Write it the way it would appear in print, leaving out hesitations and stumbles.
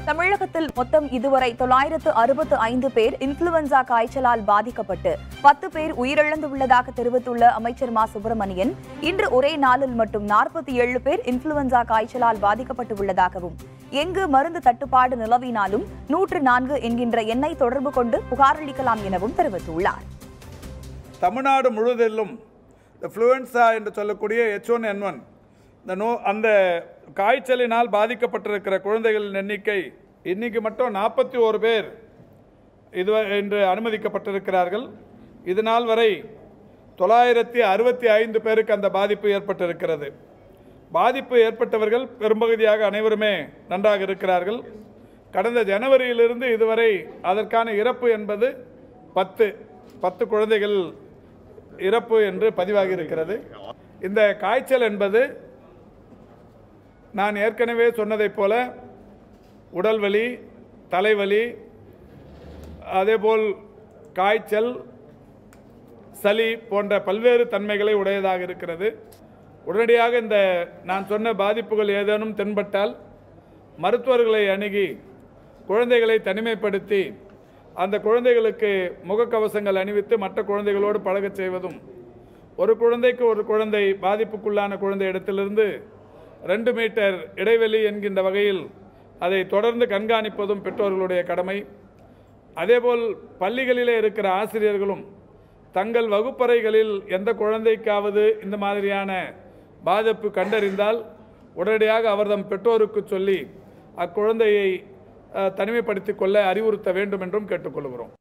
தமிழகத்தில் மொத்தம் இதுவரை 965 பேர் இன்ஃப்ளூவன்சா காய்ச்சலால் பாதிக்கப்பட்டு 10 பேர் உயிரிழந்துள்ளதாக தெரிவித்துள்ள அமைச்சர் மா சுப்பிரமணியன், இன்று ஒரே நாளில் மட்டும் 47 பேர் இன்ஃப்ளூவன்சா காய்ச்சலால் பாதிக்கப்பட்டுள்ளதாகவும், எங்கு மருந்து தட்டுப்பாடு நிலவினாலும் 104 என்கின்ற எண்ணை தொடர்பு கொண்டு புகாரளிக்கலாம் எனவும் தெரிவித்துள்ளார். தமிழ்நாடு முழுவதிலும் இன்ஃப்ளூவன்சா என்று சொல்லக்கூடிய H1N1 அந்த காய்ச்சலினால் பாதிக்கப்பட்டிருக்கிற குழந்தைகளின் எண்ணிக்கை இன்னைக்கு மட்டும் 41 பேர் இன்று அனுமதிக்கப்பட்டிருக்கிறார்கள். இதனால் வரை 965 பேருக்கு அந்த பாதிப்பு ஏற்பட்டிருக்கிறது. பாதிப்பு ஏற்பட்டவர்கள் பெரும்பகுதியாக அனைவருமே நன்றாக இருக்கிறார்கள். கடந்த ஜனவரியிலிருந்து இதுவரை அதற்கான இறப்பு என்பது 10 குழந்தைகள் இறப்பு என்று பதிவாகி இருக்கிறது. இந்த காய்ச்சல் என்பது நான் ஏற்கனவே சொன்னதைப் போல உடல் வலி, தலைவலி, அதேபோல் காய்ச்சல், சளி போன்ற பல்வேறு தன்மைகளை உடையதாக இருக்கிறது. உடனடியாக இந்த நான் சொன்ன பாதிப்புகள் ஏதேனும் தென்பட்டால் மருத்துவர்களை அணுகி குழந்தைகளை தனிமைப்படுத்தி அந்த குழந்தைகளுக்கு முகக்கவசங்கள் அணிவித்து மற்ற குழந்தைகளோடு பழகச் செய்வதும், ஒரு குழந்தைக்கு ஒரு குழந்தை பாதிப்புக்குள்ளான குழந்தை இடத்திலிருந்து 2 மீட்டர் இடைவெளி என்கின்ற வகையில் அதை தொடர்ந்து கண்காணிப்பதும் பெற்றோர்களுடைய கடமை. அதேபோல் பள்ளிகளிலே இருக்கிற ஆசிரியர்களும் தங்கள் வகுப்பறைகளில் எந்த குழந்தைக்காவது இந்த மாதிரியான பாதிப்பு கண்டறிந்தால் உடனடியாக அவர்தம் பெற்றோருக்கு சொல்லி அக்குழந்தையை தனிமைப்படுத்திக் கொள்ள அறிவுறுத்த வேண்டும் என்றும் கேட்டுக்கொள்கிறோம்.